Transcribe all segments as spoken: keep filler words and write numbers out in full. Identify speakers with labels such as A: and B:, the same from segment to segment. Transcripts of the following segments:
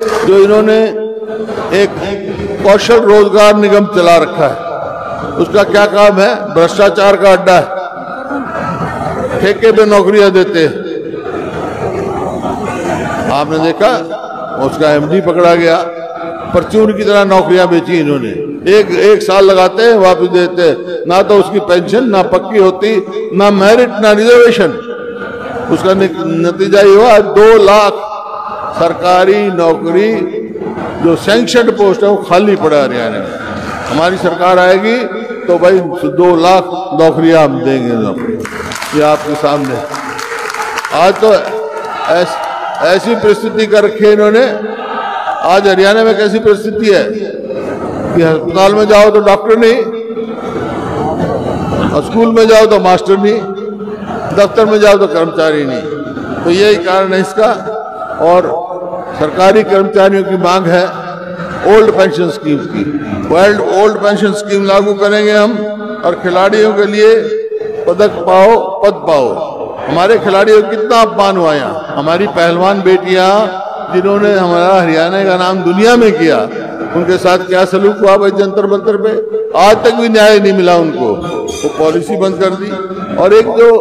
A: जो इन्होंने एक कौशल रोजगार निगम चला रखा है, उसका क्या काम है? भ्रष्टाचार का अड्डा है, ठेके पे नौकरियां देते हैं। आपने देखा उसका एमडी पकड़ा गया, परचून की तरह नौकरियां बेची इन्होंने। एक एक साल लगाते हैं, वापस देते हैं। ना तो उसकी पेंशन ना पक्की होती, ना मेरिट ना रिजर्वेशन। उसका नतीजा ये हुआ दो लाख सरकारी नौकरी जो सैंक्शन पोस्ट है वो खाली पड़ा हरियाणा में। हमारी सरकार आएगी तो भाई दो लाख नौकरियां हम देंगे नौकरी। ये आपके सामने आज तो ऐस, ऐसी परिस्थिति कर रखी है इन्होंने। आज हरियाणा में कैसी परिस्थिति है कि अस्पताल में जाओ तो डॉक्टर नहीं, और स्कूल में जाओ तो मास्टर नहीं, दफ्तर में जाओ तो कर्मचारी नहीं। तो यही कारण है इसका। और सरकारी कर्मचारियों की मांग है ओल्ड पेंशन स्कीम की। वर्ल्ड ओल्ड पेंशन स्कीम लागू करेंगे हम, और खिलाड़ियों के लिए पदक पाओ पद पाओ। हमारे खिलाड़ियों को कितना अपमान हुआ यहाँ। हमारी पहलवान बेटियां जिन्होंने हमारा हरियाणा का नाम दुनिया में किया, उनके साथ क्या सलूक हुआ भाई जंतर मंतर पे? आज तक भी न्याय नहीं मिला उनको। वो पॉलिसी बंद कर दी, और एक जो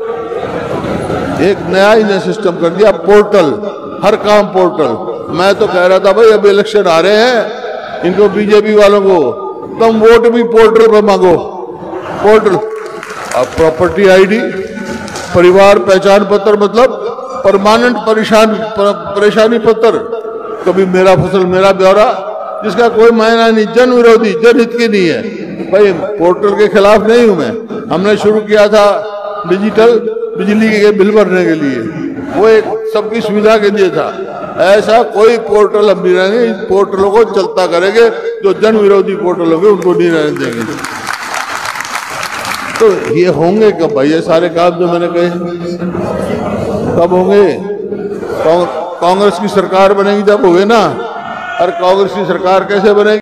A: एक नया ही सिस्टम कर दिया, पोर्टल, हर काम पोर्टल। मैं तो कह रहा था भाई अब इलेक्शन आ रहे हैं, इनको बीजेपी वालों को तुम वोट भी पोर्टल पर मांगो। पोर्टल, अब प्रॉपर्टी आईडी, परिवार पहचान पत्र, मतलब परमानेंट परेशान परेशानी पत्र, कभी मेरा फसल मेरा ब्यौरा, जिसका कोई मायना नहीं, जन विरोधी, जनहित की नहीं है। भाई पोर्टल के खिलाफ नहीं हूं मैं। हमने शुरू किया था डिजिटल बिजली के बिल भरने के लिए, वो एक सबकी सुविधा के लिए था। ऐसा कोई पोर्टल अब नहीं रहेंगे। इन पोर्टलों को चलता करेंगे, जो जन विरोधी पोर्टल होंगे उनको नहीं रहने देंगे। तो ये होंगे कब भाई ये सारे काम जो मैंने कहे? कब होंगे? कांग्रेस की सरकार बनेगी जब होंगे ना। और कांग्रेस की सरकार कैसे बनेगी?